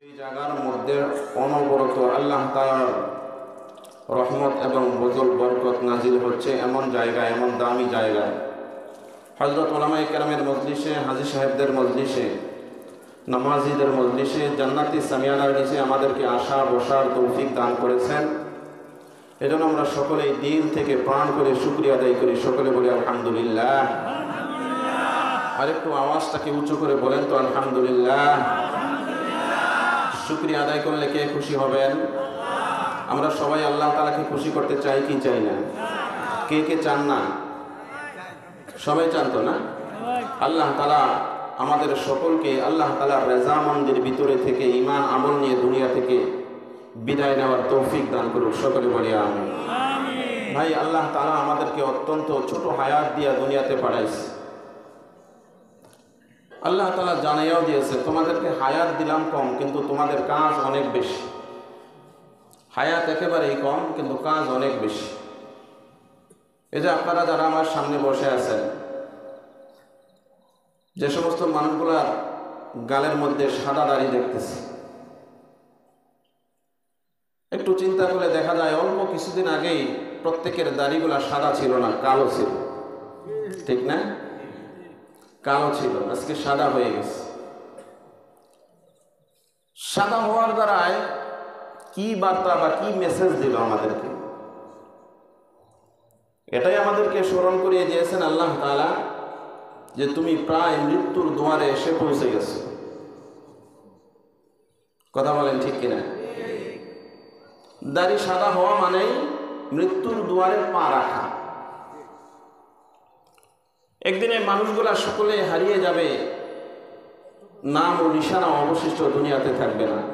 এই জায়গার মধ্যে অনবরত আল্লাহ তাআলার রহমত এবং ফজল বরকত নাজিল হচ্ছে। এমন জায়গায়, এমন দামি জায়গায়, হযরত উলামায়ে কেরামের মজলিসে, হাজী সাহেবদের মজলিসে, নামাজিদের মজলিসে, জান্নাতি সামিয়ানার নিচে আমাদেরকে আসা বসার তৌফিক দান করেছেন। এজন্য আমরা সকলেই দিল থেকে প্রাণ করে শুকরিয়া আদায় করি। সকলে বলি আলহামদুলিল্লাহ। আরেকটু আওয়াজটাকে উঁচু করে বলেন তো আলহামদুলিল্লাহ। শুকরিয়া আদায় করলে কে খুশি হবেন? আমরা সবাই আল্লাহ তাআলাকে খুশি করতে চাই কি চাই না? কে কে চান না? সবাই চান তো না? আল্লাহ তাআলা আমাদের সকলকে আল্লাহ তাআলার রেজামন্দির ভিতরে থেকে ঈমান আমল নিয়ে দুনিয়া থেকে বিদায় নেওয়ার তৌফিক দান করুন। সকলে বলি আমিন। ভাই, আল্লাহ তাআলা আমাদেরকে অত্যন্ত ছোট হায়াত দিয়া দুনিয়াতে পাঠাইছে। আল্লাহ তাআলা জানাইয়াও দিয়েছে, তোমাদেরকে হায়াত দিলাম কম, কিন্তু তোমাদের কাজ অনেক বেশি। হায়াত একেবারেই কম, কিন্তু কাজ অনেক বেশি। এই যে আপনারা যারা আমার সামনে বসে আছেন, যে সমস্ত মানুষগুলার গালের মধ্যে সাদা দাড়ি দেখতেছি, একটু চিন্তা করে দেখা যায় অল্প কিছুদিন আগেই প্রত্যেকের দাড়িগুলা সাদা ছিল না, কালো ছিল। ঠিক না? কালো ছিল, আজকে সাদা হয়ে গেছে। সাদা হওয়ার দ্বারায় কি বার্তা বা কি মেসেজ দিল আমাদেরকে? এটাই আমাদেরকে স্মরণ করিয়ে দিয়েছেন আল্লাহ তাআলা যে তুমি প্রায় মৃত্যুর দুয়ারে এসে পৌঁছে গেছো। কথা বলেন ঠিক কিনা? দাড়ি সাদা হওয়া মানেই মৃত্যুর দুয়ারে পা রাখা। একদিনে মানুষগুলা সকলে হারিয়ে যাবে, নাম ও নিশানা অবশিষ্ট দুনিয়াতে থাকবে না।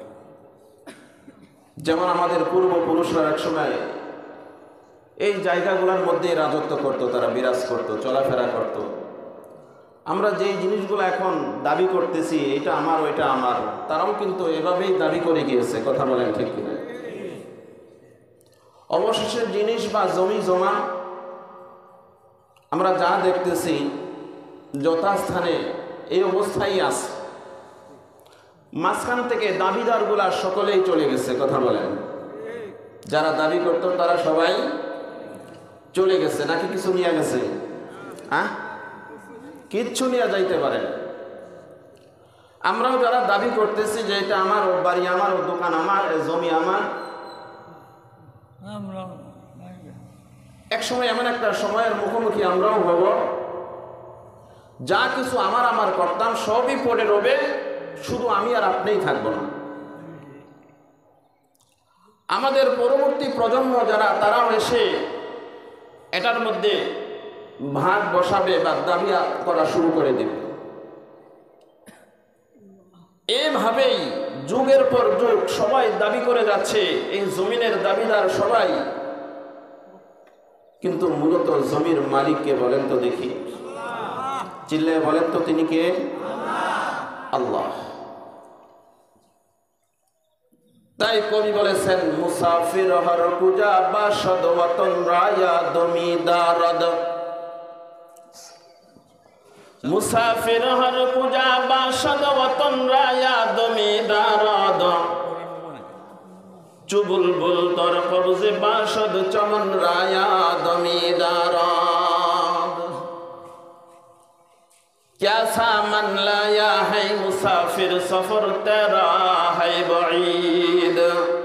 যেমন আমাদের পূর্বপুরুষরা একসময় এই জায়গাগুলোর মধ্যে রাজত্ব করত, তারা বিরাজ করত, চলাফেরা করত। আমরা যেই জিনিসগুলো এখন দাবি করতেছি এটা আমার, ওইটা আমার, তারাও কিন্তু এভাবেই দাবি করে গিয়েছে। কথা বলেন ঠিক কিনা? অবশেষে জিনিস বা জমি জমা আমরা যা দেখতেছি যথাস্থানে এই অবস্থায় আছে। মাঝখান থেকে দাবিদারগুলা সকলেই চলে গেছে। কথা বলেন, যারা দাবি করত তারা সবাই চলে গেছে, নাকি কিছু নিয়ে গেছে? কিচ্ছু নিয়ে যাইতে পারে। আমরাও যারা দাবি করতেছি যে এটা আমার, ও বাড়ি আমার, ও দোকান আমার, জমি আমার, এক সময় এমন একটা সময়ের মুখোমুখি আমরাও হব, যা কিছু আমার আমার করতাম সবই পড়ে রবে, শুধু আমি আর আপনিই থাকবো না। আমাদের পরবর্তী প্রজন্ম যারা, তারাও এসে এটার মধ্যে ভাগ বসাবে বা দাবি করা শুরু করে দেবে। এভাবেই যুগের পর যুগ সবাই দাবি করে যাচ্ছে, এই জমিনের দাবিদার সবাই। কিন্তু মূলত জমির মালিককে বলেন তো দেখি, চিল্লায় বলেন তো তিনি কে? আল্লাহ। তাই কবি বলেছেন, মুসাফির হর পূজা বাসদ ওয়াতন রায়া দমিদারদ। মুসাফির হর পূজা বাসদ ওয়াতন রায়া দমিদারদ। চুবুলবুল তর কবজে বাসদ চমন রায়া দমিদারদ। क्या सामान लाया है मुसाफिर, सफर तेरा है बईद।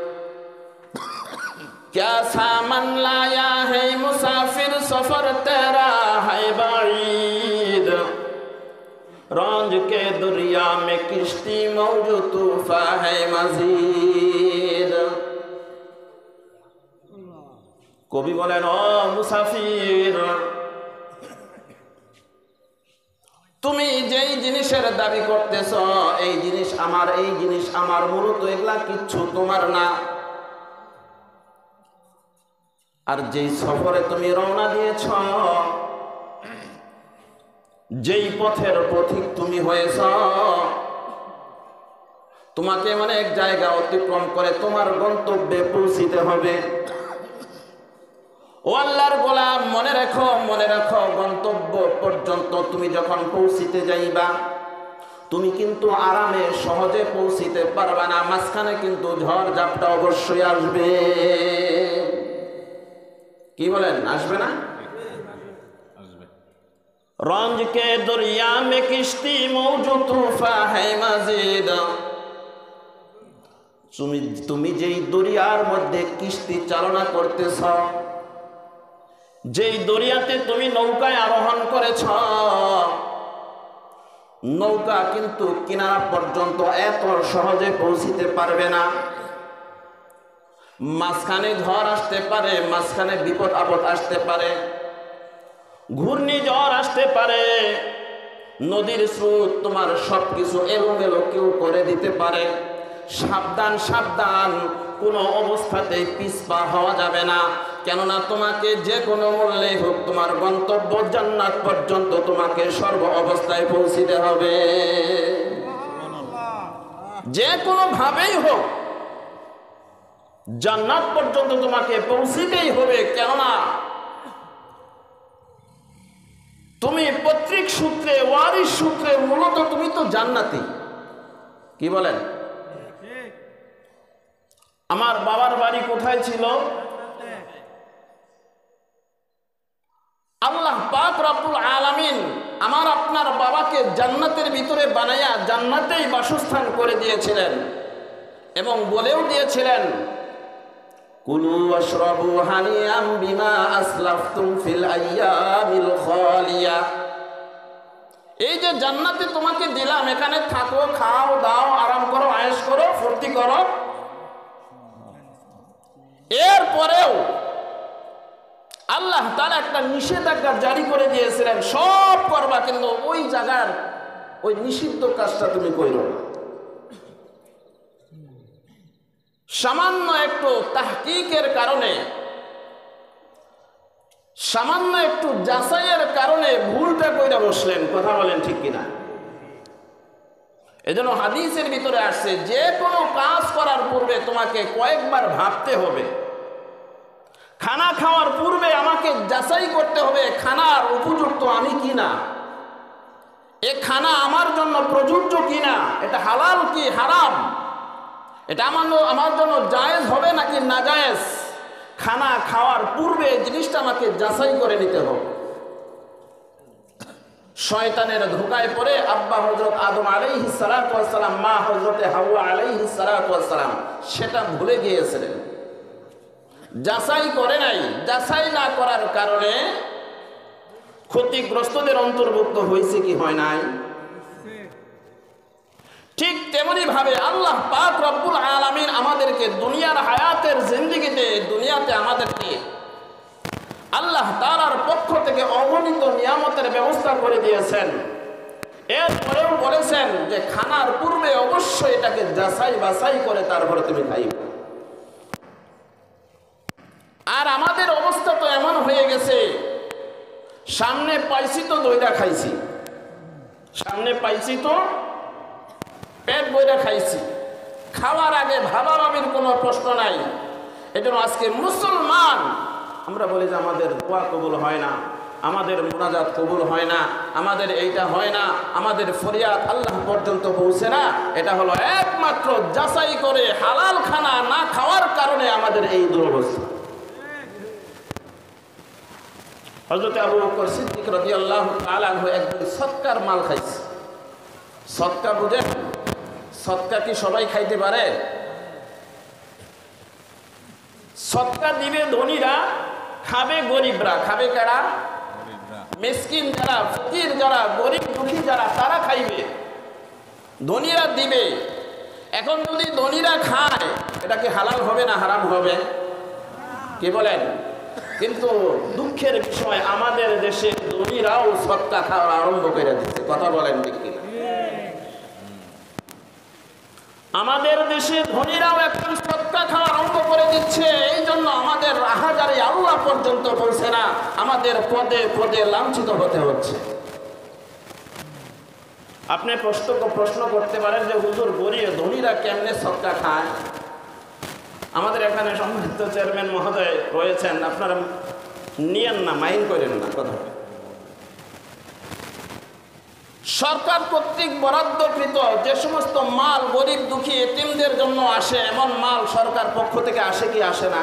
क्या सामान लाया है मुसाफिर, सफर तेरा है बईद। रंज के दरिया में किश्ती मौज तूफा है मजीद। कवि बोलेन, ओ मुसाफिर, তুমি যেই জিনিসের দাবি করতেছ, এই জিনিস আমার, এই জিনিস আমার, মূলত এগুলা কিচ্ছু তোমার না। আর যেই সফরে তুমি রওনা দিয়েছ, যেই পথের পথিক তুমি হয়েছ, তোমাকে অনেক জায়গা অতিক্রম করে তোমার গন্তব্যে পৌঁছিতে হবে। ও আল্লাহর গোলাম, মনে রাখো, মনে রাখো, গন্তব্য পর্যন্ত তুমি যখন পৌঁছিতে যাইবা, তুমি কিন্তু আরামে সহজে পৌঁছিতে পারবে না, মাঝখানে কিন্তু ঝড় ঝাপটা অবশ্যই আসবে। কি বলেন, আসবে না? रंज के दरिया में किश्ती मौजू तूफा है मजीद। তুমি যেই দরিয়ার মধ্যে কিস্তি চালনা করতেছ, যেই দরিয়াতে তুমি নৌকায় আরোহণ করেছ, নৌকা কিন্তু কিনারা পর্যন্ত এত সহজে পৌঁছিতে পারবে না। মাঝখানে ঝড় আসতে পারে, মাঝখানে বিপদ আপদ আসতে পারে, ঘূর্ণিঝড় আসতে পারে, নদীর স্রোত তোমার সবকিছু এলোমেলো কেউ করে দিতে পারে। সাবধান সাবধান, কোনো অবস্থাতেই পিছপা হওয়া যাবে না, কেননা তোমাকে যে কোনো মূল্যে হোক তোমার গন্তব্য জান্নাত পর্যন্ত তোমাকে সর্ব অবস্থায় পৌঁছিতে হবে। যে কোনো ভাবেই হোক জান্নাত পর্যন্ত তোমাকে পৌঁছিতেই হবে, কেননা তুমি পৈতৃক সূত্রে, ওয়ারিশ সূত্রে মূলত তুমি তো জান্নাতি। কি বলেন? আমার বাবার বাড়ি কোথায় ছিল? আল্লাহ পাক রব্বুল আলামিন আমার আপনার বাবাকে জান্নাতের ভিতরে বানায়া জান্নাতেই বাসস্থান করে দিয়েছিলেন এবং বলেও দিয়েছিলেন, কুলু ওয়াশরাবু হানিয়াম বিমা আসলাফতুম ফিল আইয়ামিল খালিয়া। এই যে জান্নাতে তোমাকে দিলাম, এখানে থাকো, খাও দাও, আরাম করো, আয়েশ করো, ফুর্তি করো। এরপরেও আল্লাহ তাআলা একটা নিষেধাজ্ঞা জারি করে দিয়েছিলেন, সব করবা কিন্তু ওই জায়গার ওই নিষিদ্ধ কাজটা তুমি কইরো না। সামান্য একটু তাহকিকের কারণে, সামান্য একটু যাচাইয়ের কারণে ভুলটা কইরা বসলেন। কথা বলেন ঠিক কিনা? এজন্য হাদিসের ভিতরে আসছে, যে কোনো কাজ করার পূর্বে তোমাকে কয়েকবার ভাবতে হবে। খানা খাওয়ার পূর্বে আমাকে যাচাই করতে হবে খানার উপযুক্ত আমি কিনা, এ খানা আমার জন্য প্রযোজ্য কিনা, এটা হালাল কি হারাম, এটা আমার জন্য জায়েজ হবে নাকি নাজায়েজ। খানা খাওয়ার পূর্বে এই জিনিসটা আমাকে যাচাই করে নিতে হবে। শয়তানের ধোঁকায় পড়ে আব্বা হযরত আদম আলাইহিস সালাতু ওয়াস সালাম, মা হযরতে হাওয়া আলাইহিস সালাতু ওয়াস সালাম সেটা ভুলে গিয়েছিলেন, যাচাই করে নাই। যাচাই না করার কারণে ক্ষতিগ্রস্তদের অন্তর্ভুক্ত হয়েছে কি হয় নাই? ঠিক তেমনি ভাবে আল্লাহ পাক রব্বুল আলামিন আমাদেরকে দুনিয়ার হায়াতের জিন্দেগিতে, দুনিয়াতে আমাদেরকে আল্লাহ তাআলার পক্ষ থেকে অগণিত নিয়ামতের ব্যবস্থা করে দিয়েছেন। এরপরেও বলেছেন যে খানার পূর্বে অবশ্যই এটাকে যাচাই বাছাই করে তারপরে তুমি খাইবে। আর আমাদের অবস্থা তো এমন হয়ে গেছে, সামনে পাইছি তো দইরা খাইছি, সামনে পাইছি তো পেট বইরা খাইছি, খাওয়ার আগে ভাবাভাবির কোনো প্রশ্ন নাই। এজন্য আজকে মুসলমান আমরা বলি যে আমাদের দোয়া কবুল হয় না, আমাদের মুনাজাত কবুল হয় না, আমাদের এইটা হয় না, আমাদের ফরিয়াদ আল্লাহ পর্যন্ত পৌঁছে না। এটা হলো একমাত্র যাচাই করে হালাল খানা না খাওয়ার কারণে আমাদের এই দুরবস্থা। হযরত আবু বকর সিদ্দিক রাদিয়াল্লাহু তাআলা আনহু একদিন সদকার মাল খাইছে। সদকা বুঝেন? সদকা কি সবাই খাইতে পারে? সদকা দিবে ধনীরা, খাবে গরিবরা। খাবে কারা? মিসকিন যারা, ফকির যারা, গরিব দুঃখী যারা, তারা খাইবে। ধনীরা দিবে। এখন যদি ধনীরা খায়, এটা কি হালাল হবে না হারাম হবে? কি বলেন? কিন্তু দুঃখের বিষয় আমাদের দেশে ধনীরাও সদকা খাওয়া আরম্ভ করে দিচ্ছে। কথা বলেন ঠিক কিনা? আমাদের দেশে ধনীরাও এখন সদকা খাওয়া আরম্ভ করে দিচ্ছে। এই জন্য আমাদের রাহাজারি আল্লাহ পর্যন্ত পৌঁছে না, আমাদের পদে পদে লাঞ্ছিত হতে হচ্ছে। আপনি প্রশ্ন করতে পারেন যে হুজুর গরিব ধনীরা কেমনে সদকা খায়? আমাদের এখানে সম্মানিত চেয়ারম্যান মহোদয় রয়েছেন, আপনারা নিয়েন না, মাইন্ড করেন না। কথা সরকার কর্তৃক বরাদ্দকৃত যে সমস্ত মাল গরিব দুঃখী এতিমদের জন্য আসে, এমন মাল সরকার পক্ষ থেকে আসে কি আসে না?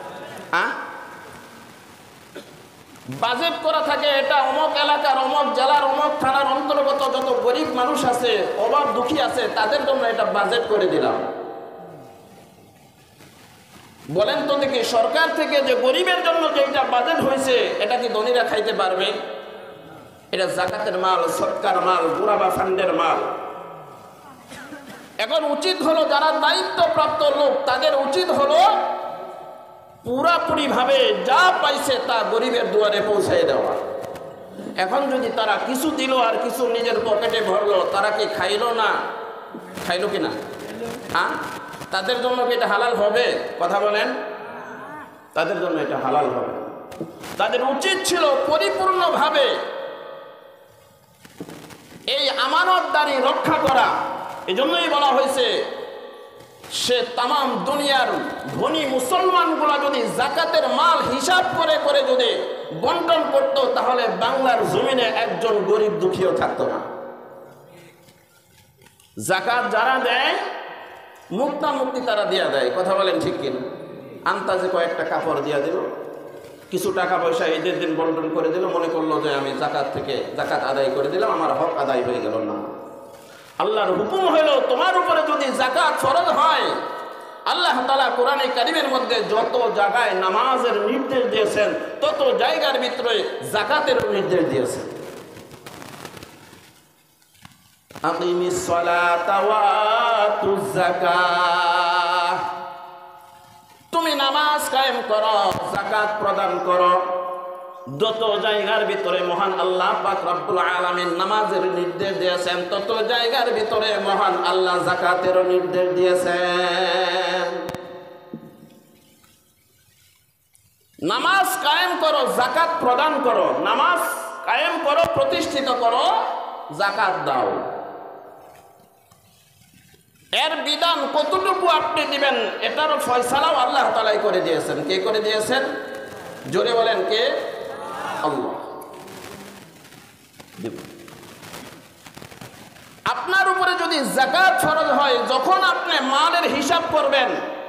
বাজেট করা থাকে, এটা অমুক এলাকার, অমুক জেলার, অমুক থানার অন্তর্গত যত গরিব মানুষ আছে, অভাব দুঃখী আছে, তাদের জন্য এটা বাজেট করে দিলাম। বলেন তো দেখি, সরকার থেকে যে গরিবের জন্য যেটা বাজেট হয়েছে, এটা কি ধনীরা খাইতে পারবে? এটা জাকাতের মাল, সরকার মাল, বুড়াবা ফান্ডের মাল। এখন উচিত হলো যারা দায়িত্বপ্রাপ্ত লোক, তাদের উচিত হলো পুরাপুরি ভাবে যা পাইছে তা গরিবের দুয়ারে পৌঁছায় দেওয়া। এখন যদি তারা কিছু দিল আর কিছু নিজের পকেটে ভরলো, তারা কি খাইলো না? খাইলো কিনা? তাদের জন্য কি এটা হালাল হবে? কথা বলেন, তাদের জন্য এটা হালাল হবে। তাদের উচিত ছিল পরিপূর্ণভাবে এই আমানতদারি রক্ষা করা। এজন্যই বলা হয়েছে, সে তামাম দুনিয়ার ধনী মুসলমানগুলা যদি জাকাতের মাল হিসাব করে করে যদি বন্টন করত, তাহলে বাংলার জমিনে একজন গরিব দুঃখীও থাকতো না। জাকাত যারা দেয়, মুক্তা মুক্তি তারা দিয়া দেয়। কথা বলেন ঠিক কিনা? আন্তাজে কয়েকটা কাপড় দিয়া দিল, কিছু টাকা পয়সা ঈদের দিন বন্টন করে দিল, মনে করলো যে আমি জাকাত আদায় করে দিলাম, আমার হক আদায় হয়ে গেল। না, আল্লাহর হুকুম হইল তোমার উপরে যদি জাকাত ফরজ হয়, আল্লাহ তাআলা কোরআনে কারীমের মধ্যে যত জায়গায় নামাজের নির্দেশ দিয়েছেন, তত জায়গার ভিতরে জাকাতের নির্দেশ দিয়েছেন। আকিমিস সালাতা ওয়া আতুজ যাকাত, তুমি নামাজ কায়েম করো, যাকাত প্রদান করো। যত জায়গার ভিতরে মহান আল্লাহ পাক রব্বুল আলামিন নামাজের নির্দেশ দিয়েছেন, তত জায়গার ভিতরে মহান আল্লাহ যাকাতের নির্দেশ দিয়েছেন। নামাজ কায়েম করো, যাকাত প্রদান করো। নামাজ কায়েম করো, প্রতিষ্ঠিত করো, যাকাত দাও। এর বিধান কতটুকু আপনি দিবেন, এটারও ফয়সালাও আল্লাহ তাআলাই করে দিয়েছেন। কে করে দিয়েছেন? জোরে বলেন, কে? আল্লাহ। আপনার উপরে যদি যাকাত ফরজ হয়, যখন আপনি মালের হিসাব করবেন,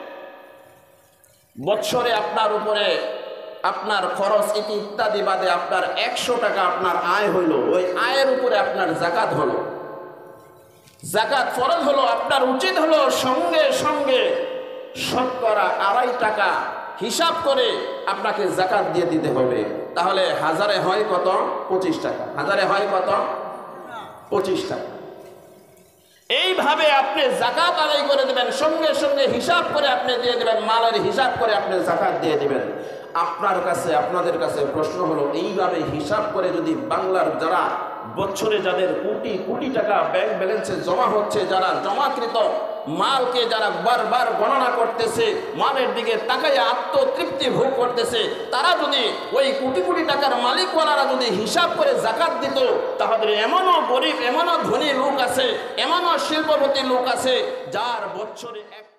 বৎসরে আপনার উপরে আপনার খরচ ইত্যাদি বাদে আপনার 100 টাকা আপনার আয় হইল, ওই আয়ের উপরে আপনার যাকাত হলো। যাকাত ফরজ হলো, আপনার উচিত হলো সঙ্গে সঙ্গে শতকরা 2.5 টাকা হিসাব করে আপনাকে যাকাত দিয়ে দিতে হবে। তাহলে হাজারে হয় কত? 25 টাকা। হাজারে হয় কত? 25 টাকা। এইভাবে আপনি যাকাত আদায় করে দেবেন, সঙ্গে সঙ্গে হিসাব করে আপনি দিয়ে দেবেন, মালের হিসাব করে আপনি যাকাত দিয়ে দিবেন। আপনার কাছে, আপনাদের কাছে প্রশ্ন হলো, এইভাবে হিসাব করে যদি বাংলার যারা বছরে যাদের কোটি কোটি টাকা ব্যাংক ব্যালেন্সে জমা হচ্ছে, যারা জমাকৃত মালকে যারা বারবার গণনা করতেছে, মালের দিকে তাকায় আত্মতৃপ্তি ভোগ করতেছে, তারা যদি ওই কোটি কোটি টাকার মালিকওয়ালারা যদি হিসাব করে যাকাত দিত, তাহলে এমনও গরিব, এমনও ধনী লোক আছে, এমনও শিল্পপতি লোক আছে, যার বছরে